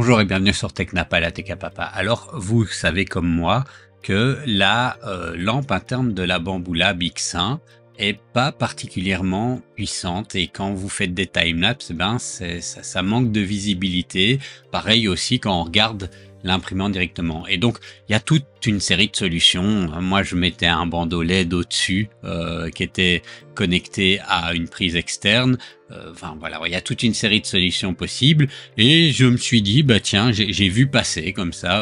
Bonjour et bienvenue sur Technapa, la Tech à Papa. Alors, vous savez comme moi que la lampe interne de la Bambu Lab X1 est pas particulièrement puissante et quand vous faites des timelapses, ça manque de visibilité. Pareil aussi quand on regarde l'imprimante directement. Et donc, il y a toute une série de solutions. Moi, je mettais un bandeau LED au-dessus qui était connecté à une prise externe. Voilà, il y a toute une série de solutions possibles. Et je me suis dit, bah tiens, j'ai vu passer comme ça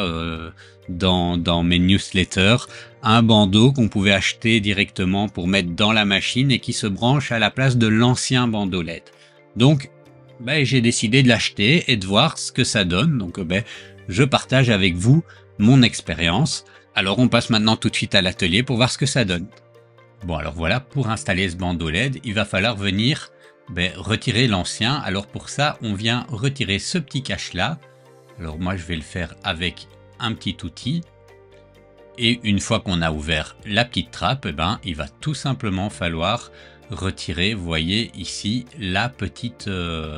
dans mes newsletters un bandeau qu'on pouvait acheter directement pour mettre dans la machine et qui se branche à la place de l'ancien bandeau LED. Donc, j'ai décidé de l'acheter et de voir ce que ça donne. Donc, je partage avec vous mon expérience. Alors on passe maintenant tout de suite à l'atelier pour voir ce que ça donne. Bon alors voilà, pour installer ce bandeau LED, il va falloir venir retirer l'ancien. Alors pour ça, on vient retirer ce petit cache là. Alors moi je vais le faire avec un petit outil. Et une fois qu'on a ouvert la petite trappe, il va tout simplement falloir retirer, vous voyez ici, la petite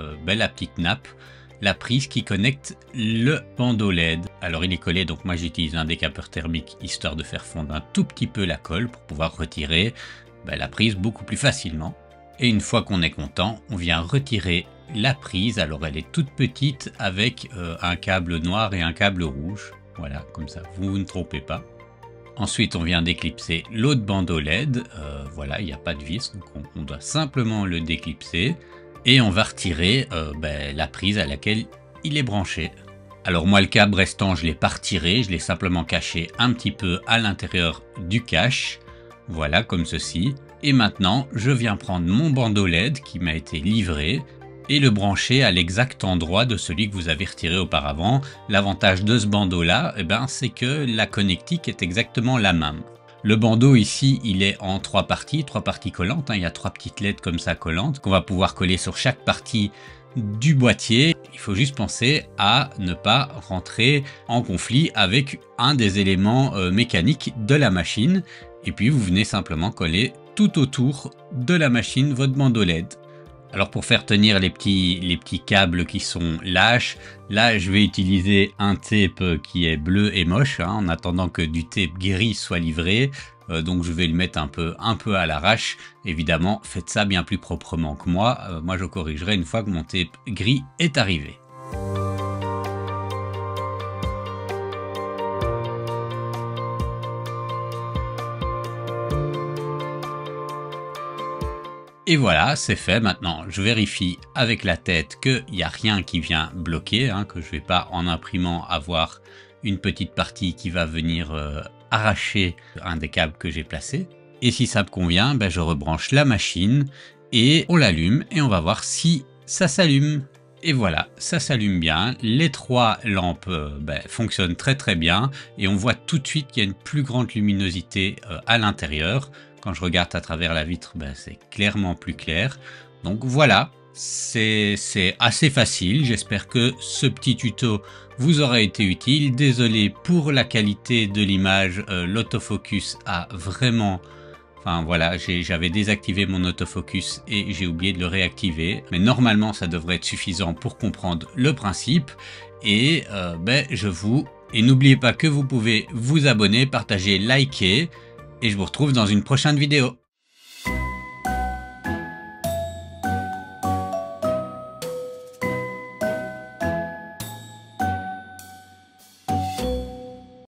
nappe. La prise qui connecte le bandeau LED. Alors il est collé, donc moi j'utilise un décapeur thermique histoire de faire fondre un tout petit peu la colle pour pouvoir retirer la prise beaucoup plus facilement. Et une fois qu'on est content, on vient retirer la prise. Alors elle est toute petite avec un câble noir et un câble rouge. Voilà, comme ça, vous ne trompez pas. Ensuite, on vient déclipser l'autre bandeau LED. Voilà, il n'y a pas de vis, donc on doit simplement le déclipser. Et on va retirer la prise à laquelle il est branché. Alors moi le câble restant je l'ai pas retiré, je l'ai simplement caché un petit peu à l'intérieur du cache. Voilà comme ceci. Et maintenant je viens prendre mon bandeau LED qui m'a été livré et le brancher à l'exact endroit de celui que vous avez retiré auparavant. L'avantage de ce bandeau là, c'est que la connectique est exactement la même. Le bandeau ici, il est en trois parties collantes. Il y a 3 petites LED comme ça collantes qu'on va pouvoir coller sur chaque partie du boîtier. Il faut juste penser à ne pas rentrer en conflit avec un des éléments mécaniques de la machine. Et puis vous venez simplement coller tout autour de la machine votre bandeau LED. Alors pour faire tenir les petits câbles qui sont lâches, là je vais utiliser un tape qui est bleu et moche en attendant que du tape gris soit livré. Donc je vais le mettre un peu à l'arrache. Évidemment, faites ça bien plus proprement que moi. Moi je corrigerai une fois que mon tape gris est arrivé. Et voilà, c'est fait. Maintenant, je vérifie avec la tête qu'il n'y a rien qui vient bloquer, que je ne vais pas en imprimant avoir une petite partie qui va venir arracher un des câbles que j'ai placé. Et si ça me convient, je rebranche la machine et on l'allume et on va voir si ça s'allume. Et voilà, ça s'allume bien. Les 3 lampes fonctionnent très bien et on voit tout de suite qu'il y a une plus grande luminosité à l'intérieur. Quand je regarde à travers la vitre, c'est clairement plus clair. Donc voilà, c'est assez facile. J'espère que ce petit tuto vous aura été utile. Désolé pour la qualité de l'image, l'autofocus a vraiment... Enfin voilà, j'avais désactivé mon autofocus et j'ai oublié de le réactiver. Mais normalement, ça devrait être suffisant pour comprendre le principe. Et Et n'oubliez pas que vous pouvez vous abonner, partager, liker. Et je vous retrouve dans une prochaine vidéo.